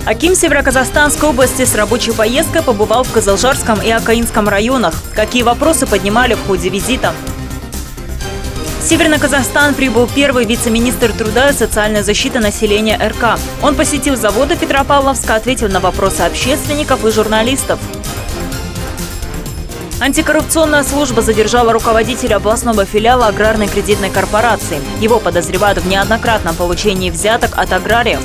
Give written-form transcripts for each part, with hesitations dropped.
Аким Северо-Казахстанской области с рабочей поездкой побывал в Кызылжарском и Акаинском районах. Какие вопросы поднимали в ходе визита? В Северный Казахстан прибыл первый вице-министр труда и социальной защиты населения РК. Он посетил заводы Петропавловска, ответил на вопросы общественников и журналистов. Антикоррупционная служба задержала руководителя областного филиала аграрной кредитной корпорации. Его подозревают в неоднократном получении взяток от аграриев.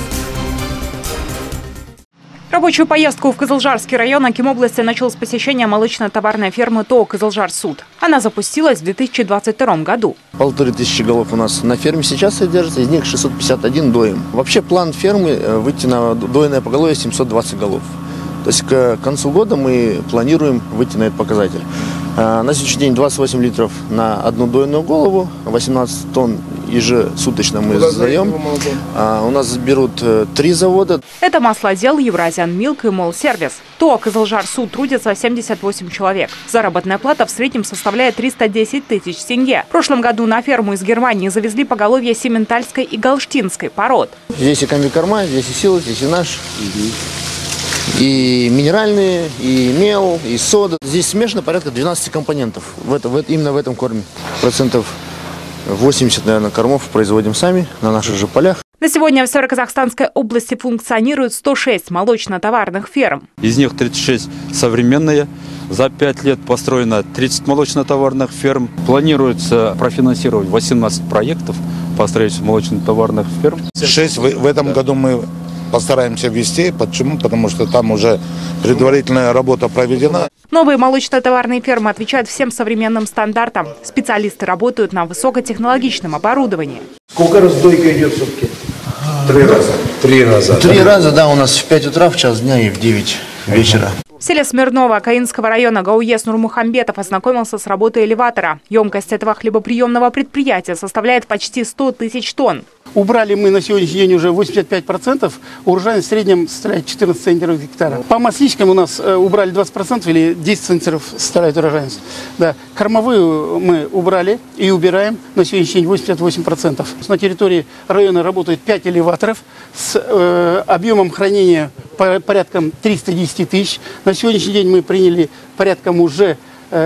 Рабочую поездку в Кызылжарский район Аким области начал с посещения молочно-товарной фермы ТО «Кызылжарсуд». Она запустилась в 2022 году. 1500 голов у нас на ферме сейчас содержится, из них 651 доим. Вообще план фермы выйти на дойное поголовье 720 голов. То есть к концу года мы планируем выйти на этот показатель. На сегодняшний день 28 литров на одну дойную голову, 18 тонн ежесуточно мы сдаем. У нас берут 3 завода. Это маслодел, Евразиан Милк и Молсервис. ТО «Кызылжарсуд» трудится 78 человек. Заработная плата в среднем составляет 310 тысяч тенге. В прошлом году на ферму из Германии завезли поголовье симентальской и галштинской пород. Здесь и комбикорма, здесь и сила, здесь и наш. И минеральные, и мел, и сода. Здесь смешано порядка 12 компонентов. Именно в этом корме. Процентов 80, наверное, кормов производим сами на наших же полях. На сегодня в Северо-Казахстанской области функционирует 106 молочно-товарных ферм. Из них 36 современные. За 5 лет построено 30 молочно-товарных ферм. Планируется профинансировать 18 проектов по строительству молочно-товарных ферм. 6 в этом году мы постараемся ввести. Почему? Потому что там уже предварительная работа проведена. Новые молочно-товарные фермы отвечают всем современным стандартам. Специалисты работают на высокотехнологичном оборудовании. Сколько раз дойка идет в сутки? 3 раза. 3 раза. 3 раза, да, у нас в 5 утра, в час дня и в 9 вечера. В селе Смирново Акаинского района Гауес Нурмухамбетов ознакомился с работой элеватора. Емкость этого хлебоприемного предприятия составляет почти 100 тысяч тонн. Убрали мы на сегодняшний день уже 85%, урожайность в среднем составляет 14 центнеров гектара. По масличкам у нас убрали 20% или 10 центнеров составляет урожайность. Да. Кормовую мы убрали и убираем на сегодняшний день 88%. На территории района работает 5 элеваторов с объемом хранения порядком 310 тысяч. На сегодняшний день мы приняли порядком уже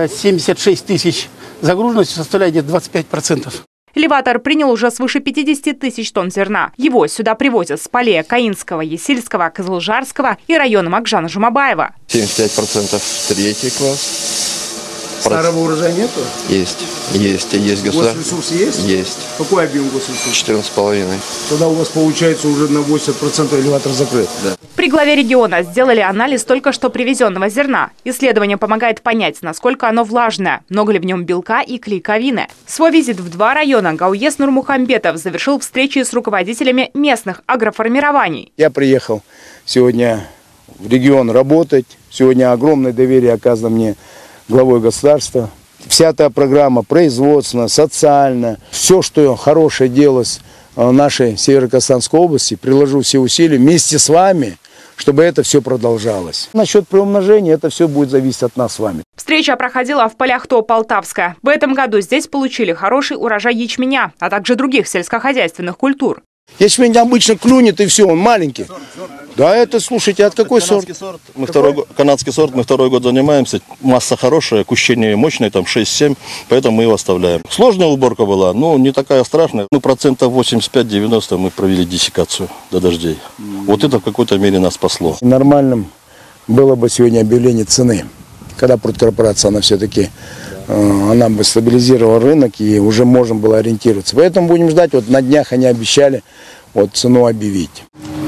76 тысяч. Загруженность составляет где-то 25%. Элеватор принял уже свыше 50 тысяч тонн зерна. Его сюда привозят с полей Акаинского, Есильского, Кызылжарского и района Макжана Жумабаева. 75% третий класс. Старого урожая нету? Есть. Госресурс есть? Есть. Какой объем госресурса? 14,5. Тогда у вас получается уже на 80% элеватор закрыт. Да. При главе региона сделали анализ только что привезенного зерна. Исследование помогает понять, насколько оно влажное, много ли в нем белка и клейковины. Свой визит в 2 района Гауес Нурмухамбетов завершил встречи с руководителями местных агроформирований. Я приехал сегодня в регион работать. Сегодня огромное доверие оказано мне главой государства. Вся та программа производственная, социальная, все, что хорошее делалось в нашей Северо-Казахстанской области, приложу все усилия вместе с вами, чтобы это все продолжалось. Насчет приумножения, это все будет зависеть от нас с вами. Встреча проходила в полях ТО «Полтавская». В этом году здесь получили хороший урожай ячменя, а также других сельскохозяйственных культур. Ячмень обычно клюнет и все, он маленький. Да, это, слушайте, от какой сорт? Канадский сорт, мы 2-й год занимаемся. Масса хорошая, кущение мощное, там 6-7, поэтому мы его оставляем. Сложная уборка была, но не такая страшная. Ну, процентов 85-90 мы провели диссекацию до дождей. Вот это в какой-то мере нас спасло. Нормальным было бы сегодня объявление цены. Когда продкорпорация, она все-таки, она бы стабилизировала рынок и уже можно было ориентироваться. Поэтому будем ждать, вот на днях они обещали вот цену объявить.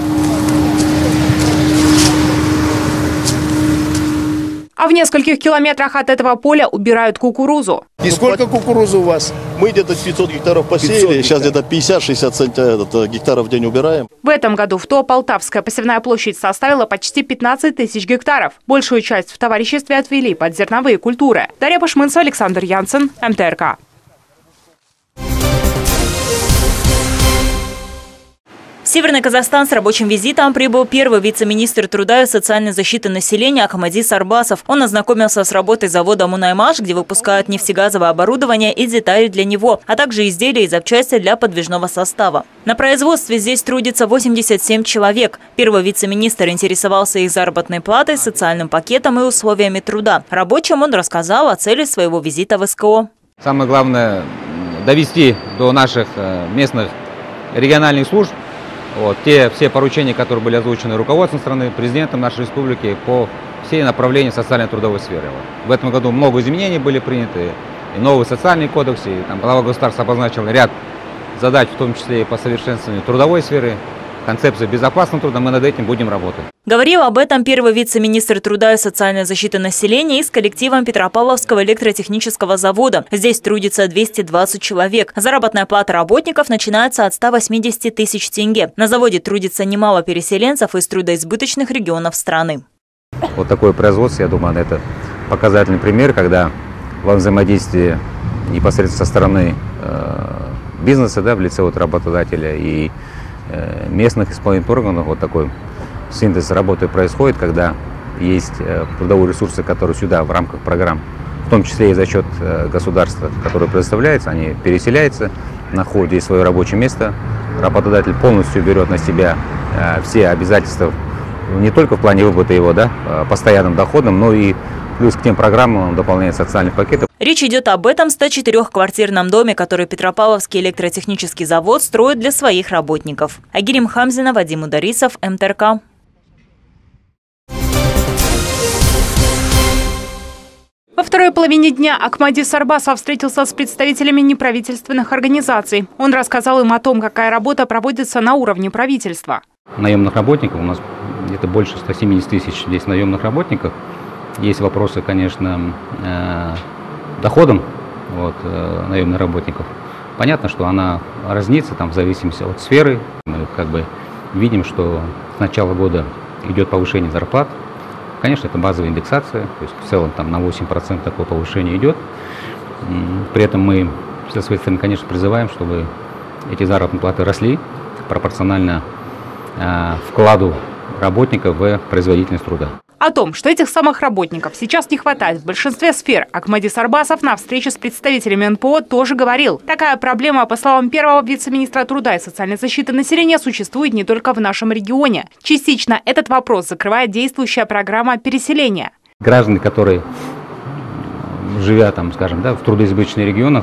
А в нескольких километрах от этого поля убирают кукурузу. И сколько кукурузы у вас? Мы где-то 500 гектаров посеяли, сейчас где-то 50-60 гектаров в день убираем. В этом году в ТО «Полтавская» посевная площадь составила почти 15 тысяч гектаров. Большую часть в товариществе отвели под зерновые культуры. Дарья Пашмынцева, Александр Янсен, МТРК. Северный Казахстан с рабочим визитом прибыл первый вице-министр труда и социальной защиты населения Ахмади Сарбасов. Он ознакомился с работой завода «Мунаймаш», где выпускают нефтегазовое оборудование и детали для него, а также изделия и запчасти для подвижного состава. На производстве здесь трудится 87 человек. Первый вице-министр интересовался их заработной платой, социальным пакетом и условиями труда. Рабочим он рассказал о цели своего визита в СКО. Самое главное – довести до наших местных региональных служб все поручения, которые были озвучены руководством страны, президентом нашей республики по всей направлению социально-трудовой сферы. В этом году много изменений были приняты, и новый социальный кодекс, и глава государства обозначил ряд задач, в том числе и по совершенствованию трудовой сферы, концепция безопасного труда, мы над этим будем работать. Говорил об этом первый вице-министр труда и социальной защиты населения и с коллективом Петропавловского электротехнического завода. Здесь трудится 220 человек. Заработная плата работников начинается от 180 тысяч тенге. На заводе трудится немало переселенцев из трудоизбыточных регионов страны. Вот такое производство, я думаю, это показательный пример, когда во взаимодействии непосредственно со стороны бизнеса, в лице работодателя и местных исполнительных органов, вот такой синтез работы происходит, когда есть трудовые ресурсы, которые сюда в рамках программ, в том числе и за счет государства, которое предоставляется, они переселяются, находят здесь свое рабочее место. Работодатель полностью берет на себя все обязательства, не только в плане выплаты его постоянным доходом, но и плюс к тем программам он дополняет социальных пакетов. Речь идет об этом 104-квартирном доме, который Петропавловский электротехнический завод строит для своих работников. Агирим Хамзина, Вадим Ударисов, МТРК. Во второй половине дня Ахмади Сарбасов встретился с представителями неправительственных организаций. Он рассказал им о том, какая работа проводится на уровне правительства. Наемных работников у нас где-то больше 170 тысяч здесь наемных работников. Есть вопросы, конечно, доходом наемных работников. Понятно, что она разнится в зависимости от сферы. Мы видим, что с начала года идет повышение зарплат. Конечно, это базовая индексация, то есть в целом на 8% такое повышение идет. При этом мы со своей стороны, конечно, призываем, чтобы эти заработные платы росли пропорционально вкладу работника в производительность труда. О том, что этих самых работников сейчас не хватает в большинстве сфер, Ахмади Сарбасов на встрече с представителями НПО тоже говорил. Такая проблема, по словам первого вице-министра труда и социальной защиты населения, существует не только в нашем регионе. Частично этот вопрос закрывает действующая программа переселения. Граждане, которые, живя в трудоизбыточных регионах,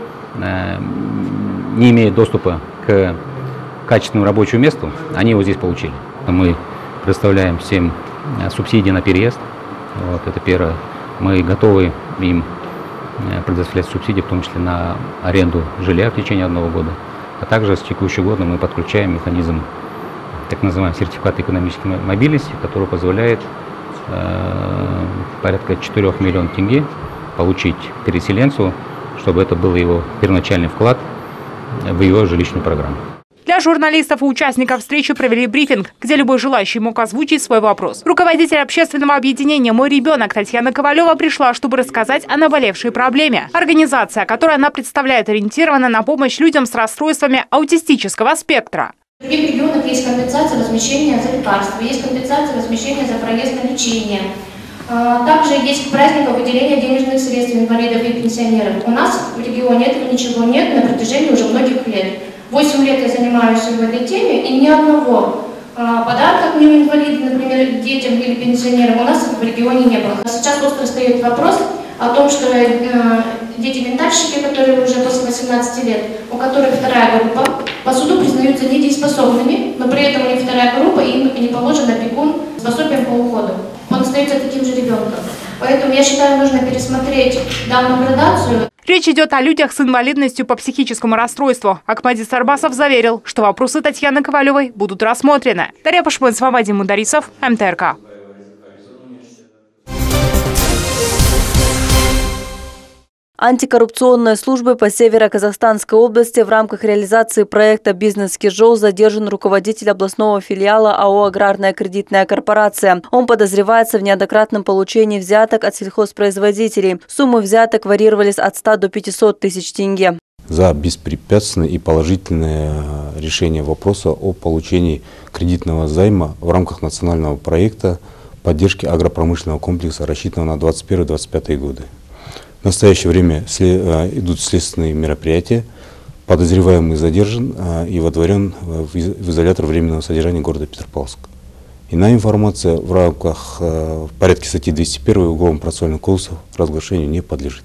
не имеют доступа к качественному рабочему месту, они его здесь получили. Мы предоставляем всем субсидии на переезд. Это первое. Мы готовы им предоставлять субсидии, в том числе на аренду жилья в течение 1 года. А также с текущего года мы подключаем механизм так называемый сертификат экономической мобильности, который позволяет порядка 4 миллионов тенге получить переселенцу, чтобы это был его первоначальный вклад в его жилищную программу. Для журналистов и участников встречи провели брифинг, где любой желающий мог озвучить свой вопрос. Руководитель общественного объединения «Мой ребенок» Татьяна Ковалева пришла, чтобы рассказать о наболевшей проблеме. Организация, которую она представляет, ориентирована на помощь людям с расстройствами аутистического спектра. В других регионах есть компенсация размещения за лекарства, есть компенсация размещения за проезд на лечение. Также есть к празднику выделение денежных средств инвалидов и пенсионеров. У нас в регионе этого ничего нет на протяжении уже многих лет. 8 лет я занимаюсь в этой теме, и ни одного подарка к ним инвалидам, например, детям или пенсионерам у нас в регионе не было. Сейчас остро стоит вопрос о том, что дети-ментальщики, которые уже после 18 лет, у которых вторая группа, по суду признаются недееспособными, но при этом у них вторая группа, и им не положен опекун с пособием по уходу. Он остается таким же ребенком. Поэтому я считаю, нужно пересмотреть данную градацию. Речь идет о людях с инвалидностью по психическому расстройству. Ахмади Сарбасов заверил, что вопросы Татьяны Ковалевой будут рассмотрены. Дарья Пашманцева, Вадим Ударисов, МТРК. Антикоррупционной службой по Северо-Казахстанской области в рамках реализации проекта «Бизнес-Кижол» задержан руководитель областного филиала АО «Аграрная кредитная корпорация». Он подозревается в неоднократном получении взяток от сельхозпроизводителей. Суммы взяток варьировались от 100 до 500 тысяч тенге. за беспрепятственное и положительное решение вопроса о получении кредитного займа в рамках национального проекта поддержки агропромышленного комплекса, рассчитанного на 2021-2025 годы. В настоящее время идут следственные мероприятия. Подозреваемый задержан и водворен в изолятор временного содержания города Петропавловск. Иная информация в рамках порядка статьи 201 Уголовного процессуального кодекса разглашению не подлежит.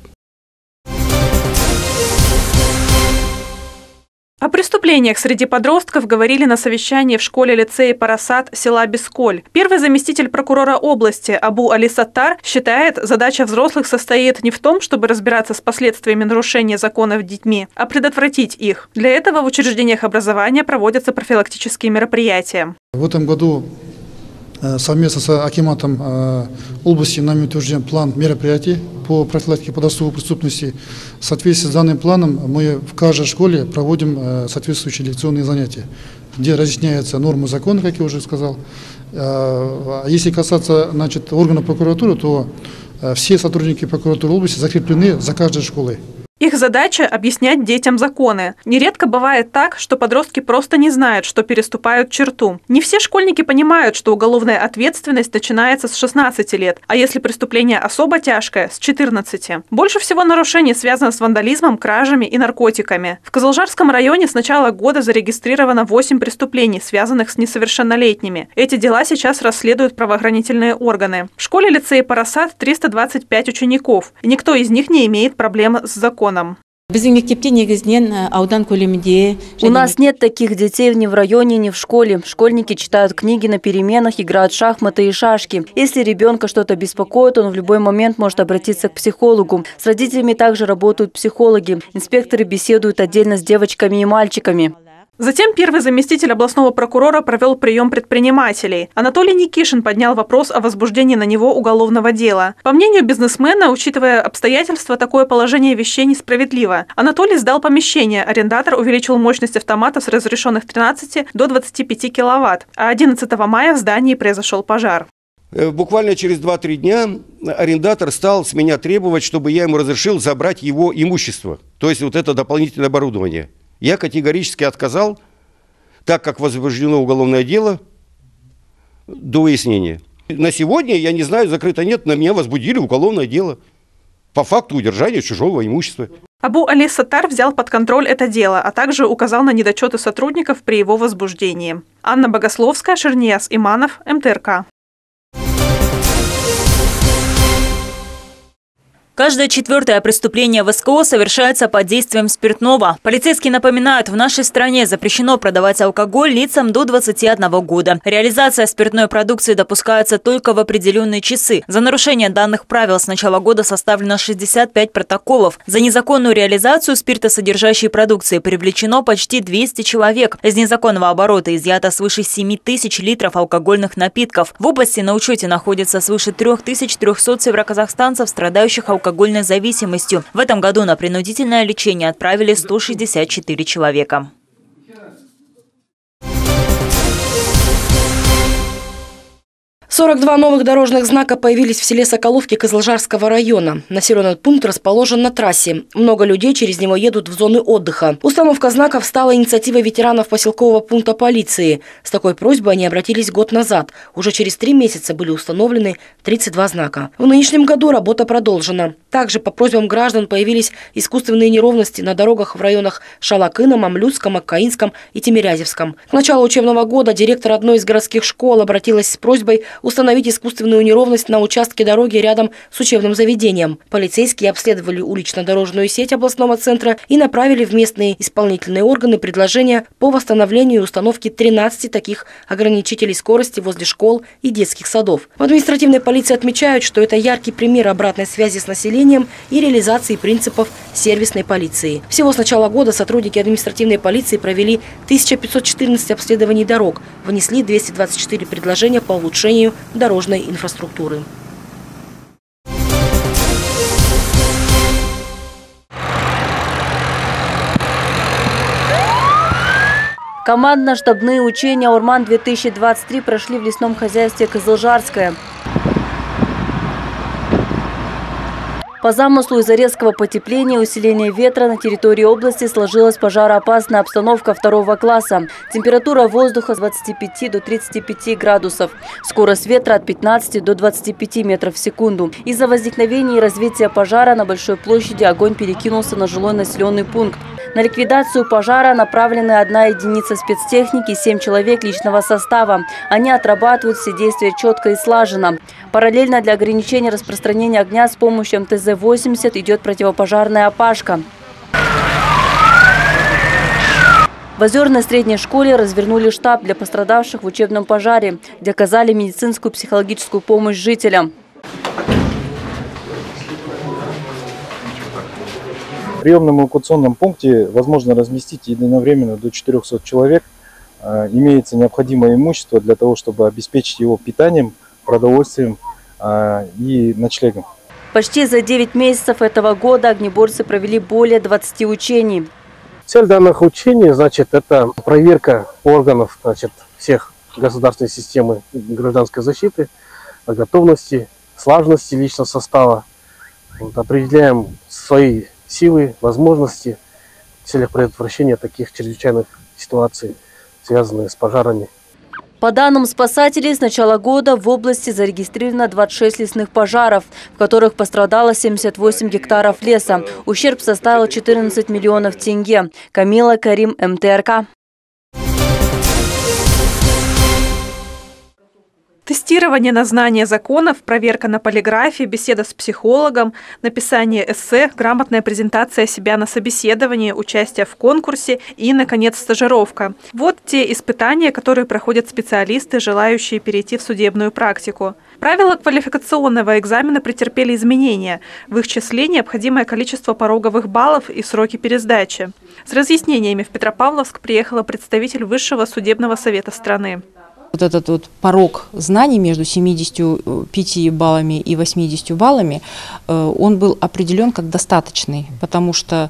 О преступлениях среди подростков говорили на совещании в школе-лицее «Парасат» села Бесколь. Первый заместитель прокурора области Абу Али Саттар считает, задача взрослых состоит не в том, чтобы разбираться с последствиями нарушения законов детьми, а предотвратить их. Для этого в учреждениях образования проводятся профилактические мероприятия. В этом году совместно с акиматом области нами утвержден план мероприятий по профилактике подростковой преступности. В соответствии с данным планом мы в каждой школе проводим соответствующие лекционные занятия, где разъясняются нормы закона, как я уже сказал. Если касаться органов прокуратуры, то все сотрудники прокуратуры области закреплены за каждой школой. Их задача – объяснять детям законы. Нередко бывает так, что подростки просто не знают, что переступают черту. Не все школьники понимают, что уголовная ответственность начинается с 16 лет, а если преступление особо тяжкое – с 14. Больше всего нарушений связано с вандализмом, кражами и наркотиками. В Кызылжарском районе с начала года зарегистрировано 8 преступлений, связанных с несовершеннолетними. Эти дела сейчас расследуют правоохранительные органы. В школе-лицее «Парасат» 325 учеников, и никто из них не имеет проблем с законом. У нас нет таких детей ни в районе, ни в школе. Школьники читают книги на переменах, играют в шахматы и шашки. Если ребенка что-то беспокоит, он в любой момент может обратиться к психологу. С родителями также работают психологи. Инспекторы беседуют отдельно с девочками и мальчиками. Затем первый заместитель областного прокурора провел прием предпринимателей. Анатолий Никишин поднял вопрос о возбуждении на него уголовного дела. По мнению бизнесмена, учитывая обстоятельства, такое положение вещей несправедливо. Анатолий сдал помещение, арендатор увеличил мощность автомата с разрешенных 13 до 25 киловатт, а 11 мая в здании произошел пожар. Буквально через 2-3 дня арендатор стал с меня требовать, чтобы я ему разрешил забрать его имущество, то есть вот это дополнительное оборудование. Я категорически отказал, так как возбуждено уголовное дело до выяснения. На сегодня, я не знаю, закрыто нет, на меня возбудили уголовное дело по факту удержания чужого имущества. Абу Али Саттар взял под контроль это дело, а также указал на недочеты сотрудников при его возбуждении. Анна Богословская, Шернияз Иманов, МТРК. Каждое 4-е преступление в СКО совершается под действием спиртного. Полицейские напоминают, в нашей стране запрещено продавать алкоголь лицам до 21 года. Реализация спиртной продукции допускается только в определенные часы. За нарушение данных правил с начала года составлено 65 протоколов. За незаконную реализацию спиртосодержащей продукции привлечено почти 200 человек. Из незаконного оборота изъято свыше 7 тысяч литров алкогольных напитков. В области на учете находится свыше 3300 североказахстанцев, страдающих алкогольной зависимостью. В этом году на принудительное лечение отправили 164 человека. – 42 новых дорожных знака появились в селе Соколовки Кызылжарского района. Населенный пункт расположен на трассе. Много людей через него едут в зоны отдыха. Установка знаков стала инициативой ветеранов поселкового пункта полиции. С такой просьбой они обратились год назад. Уже через 3 месяца были установлены 32 знака. В нынешнем году работа продолжена. Также по просьбам граждан появились искусственные неровности на дорогах в районах Шалакына, Мамлютском, Аккаинском и Тимирязевском. К началу учебного года директор одной из городских школ обратилась с просьбой установить искусственную неровность на участке дороги рядом с учебным заведением. Полицейские обследовали улично-дорожную сеть областного центра и направили в местные исполнительные органы предложения по восстановлению и установке 13 таких ограничителей скорости возле школ и детских садов. В административной полиции отмечают, что это яркий пример обратной связи с населением и реализации принципов сервисной полиции. Всего с начала года сотрудники административной полиции провели 1514 обследований дорог, внесли 224 предложения по улучшению дорожной инфраструктуры. Командно-штабные учения «Урман-2023» прошли в лесном хозяйстве Кызылжарское. По замыслу из-за резкого потепления и усиления ветра на территории области сложилась пожароопасная обстановка 2 класса. Температура воздуха с 25 до 35 градусов. Скорость ветра от 15 до 25 метров в секунду. Из-за возникновения и развития пожара на Большой площади огонь перекинулся на жилой населенный пункт. На ликвидацию пожара направлены 1 единица спецтехники и 7 человек личного состава. Они отрабатывают все действия четко и слаженно. Параллельно для ограничения распространения огня с помощью МТЗ-80 идет противопожарная опашка. В Озерной средней школе развернули штаб для пострадавших в учебном пожаре, где оказали медицинскую и психологическую помощь жителям. В приемном эвакуационном пункте возможно разместить единовременно до 400 человек. Имеется необходимое имущество для того, чтобы обеспечить его питанием, продовольствием и ночлегом. Почти за 9 месяцев этого года огнеборцы провели более 20 учений. Цель данных учений, это проверка органов, всех государственной системы гражданской защиты, готовности, слаженности личного состава. Определяем свои силы, возможности в целях предотвращения таких чрезвычайных ситуаций, связанных с пожарами. По данным спасателей, с начала года в области зарегистрировано 26 лесных пожаров, в которых пострадало 78 гектаров леса. Ущерб составил 14 миллионов тенге. Камила Карим, МТРК. Тестирование на знание законов, проверка на полиграфе, беседа с психологом, написание эссе, грамотная презентация себя на собеседовании, участие в конкурсе и, наконец, стажировка. Вот те испытания, которые проходят специалисты, желающие перейти в судебную практику. Правила квалификационного экзамена претерпели изменения. В их числе необходимое количество пороговых баллов и сроки пересдачи. С разъяснениями в Петропавловск приехала представитель Высшего судебного совета страны. Вот этот порог знаний между 75 баллами и 80 баллами, он был определен как достаточный, потому что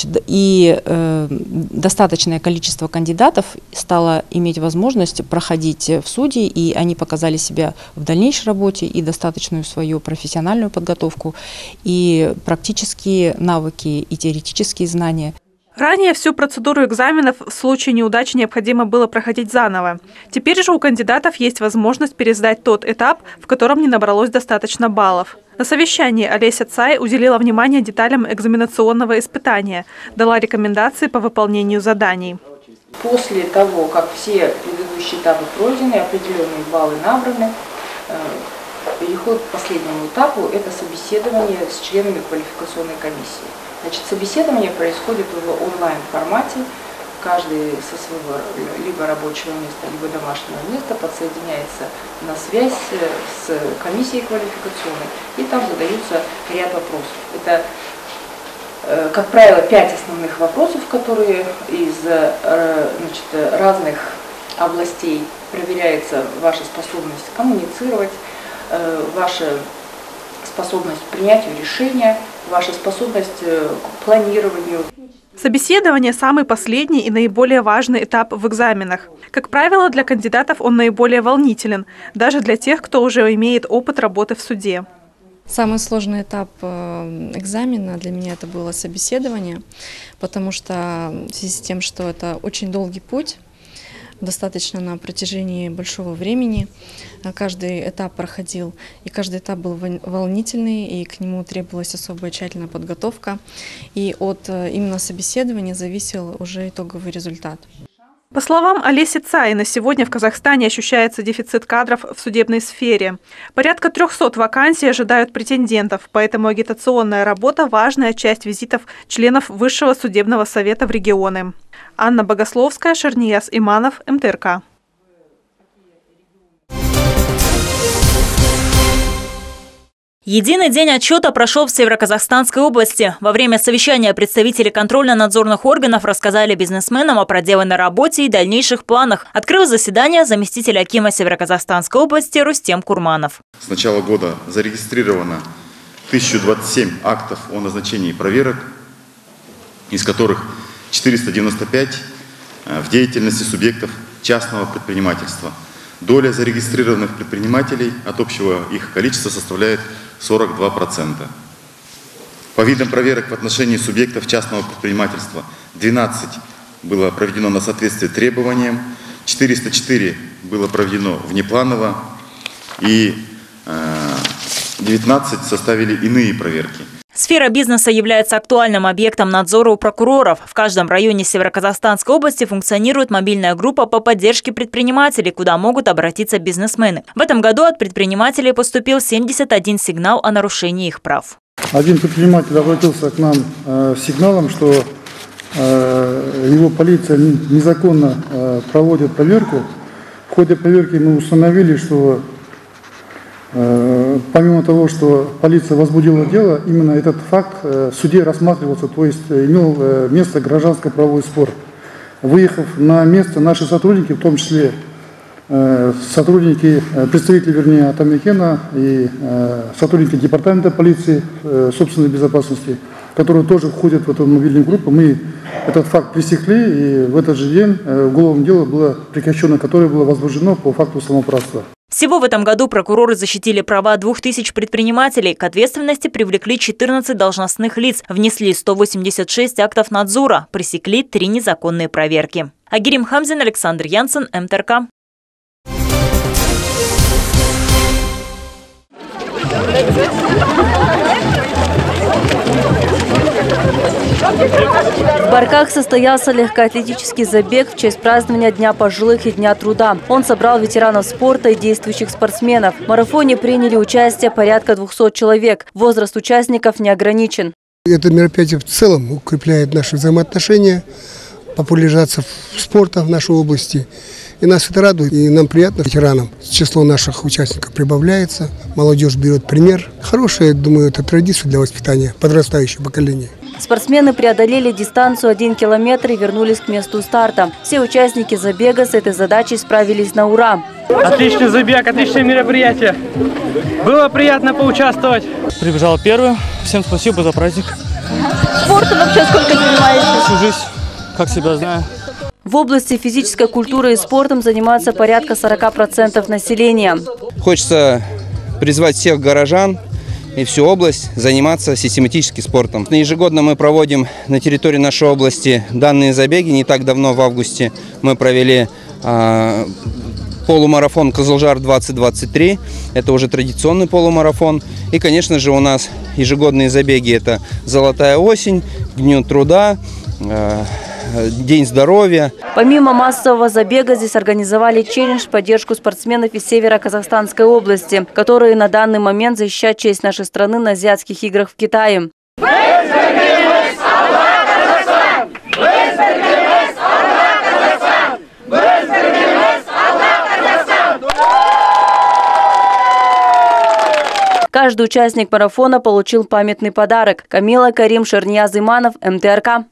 достаточное количество кандидатов стало иметь возможность проходить в судьи, и они показали себя в дальнейшей работе и достаточную свою профессиональную подготовку, и практические навыки, и теоретические знания. Ранее всю процедуру экзаменов в случае неудачи необходимо было проходить заново. Теперь же у кандидатов есть возможность пересдать тот этап, в котором не набралось достаточно баллов. На совещании Олеся Цай уделила внимание деталям экзаменационного испытания, дала рекомендации по выполнению заданий. После того, как все предыдущие этапы пройдены, определенные баллы набраны, переход к последнему этапу – это собеседование с членами квалификационной комиссии. Собеседование происходит в онлайн-формате. Каждый со своего либо рабочего места, либо домашнего места подсоединяется на связь с комиссией квалификационной, и там задаются ряд вопросов. Это, как правило, 5 основных вопросов, которые из разных областей проверяется ваша способность коммуницировать, ваша способность к принятию решения, ваша способность к планированию. Собеседование – самый последний и наиболее важный этап в экзаменах. Как правило, для кандидатов он наиболее волнителен, даже для тех, кто уже имеет опыт работы в суде. Самый сложный этап экзамена для меня это было собеседование, потому что в связи с тем, что это очень долгий путь, достаточно на протяжении большого времени. Каждый этап проходил, и каждый этап был волнительный, и к нему требовалась особая тщательная подготовка. И от именно собеседования зависел уже итоговый результат. По словам Олеси Цай, на сегодня в Казахстане ощущается дефицит кадров в судебной сфере. Порядка 300 вакансий ожидают претендентов, поэтому агитационная работа – важная часть визитов членов Высшего судебного совета в регионы. Анна Богословская, Шернияз Иманов, МТРК. Единый день отчета прошел в Североказахстанской области. Во время совещания представители контрольно-надзорных органов рассказали бизнесменам о проделанной работе и дальнейших планах. Открыл заседание заместитель акима Североказахстанской области Рустем Курманов. С начала года зарегистрировано 1027 актов о назначении проверок, из которых 495 в деятельности субъектов частного предпринимательства. Доля зарегистрированных предпринимателей от общего их количества составляет 42%. По видам проверок в отношении субъектов частного предпринимательства 12 было проведено на соответствие требованиям, 404 было проведено внепланово и 19 составили иные проверки. Сфера бизнеса является актуальным объектом надзора у прокуроров. В каждом районе Североказахстанской области функционирует мобильная группа по поддержке предпринимателей, куда могут обратиться бизнесмены. В этом году от предпринимателей поступил 71 сигнал о нарушении их прав. Один предприниматель обратился к нам с сигналом, что его полиция незаконно проводит проверку. В ходе проверки мы установили, что помимо того, что полиция возбудила дело, именно этот факт в суде рассматривался, то есть имел место гражданско-правовой спор. Выехав на место, наши сотрудники, в том числе представители Атамекена и сотрудники департамента полиции собственной безопасности, которые тоже входят в эту мобильную группу, мы этот факт пресекли, и в этот же день уголовное дело было прекращено, которое было возбуждено по факту самоуправства. Всего в этом году прокуроры защитили права 2000 предпринимателей. К ответственности привлекли 14 должностных лиц, внесли 186 актов надзора, пресекли 3 незаконные проверки. Агирим Хамзин, Александр Янсен, МТРК. В Барках состоялся легкоатлетический забег в честь празднования Дня пожилых и Дня труда. Он собрал ветеранов спорта и действующих спортсменов. В марафоне приняли участие порядка 200 человек. Возраст участников не ограничен. Это мероприятие в целом укрепляет наши взаимоотношения, популяризация спорта в нашей области. И нас это радует, и нам приятно, ветеранам. Число наших участников прибавляется, молодежь берет пример. Хорошая, я думаю, это традиция для воспитания подрастающего поколения. Спортсмены преодолели дистанцию 1 километр и вернулись к месту старта. Все участники забега с этой задачей справились на ура. Отличный забег, отличное мероприятие. Было приятно поучаствовать. Прибежал первым. Всем спасибо за праздник. Спортом вообще сколько занимаетесь? Всю жизнь, как себя знаю. В области физической культуры и спортом занимаются порядка 40% населения. Хочется призвать всех горожан и всю область заниматься систематически спортом. Ежегодно мы проводим на территории нашей области данные забеги. Не так давно, в августе, мы провели полумарафон «Кызылжар-2023». Это уже традиционный полумарафон. И, конечно же, у нас ежегодные забеги. Это «Золотая осень», к Дню труда, День здоровья. Помимо массового забега здесь организовали челлендж в поддержку спортсменов из Северо-Казахстанской области, которые на данный момент защищают честь нашей страны на азиатских играх в Китае. Каждый участник марафона получил памятный подарок. Камила, Карим, Шернияз Иманов, МТРК.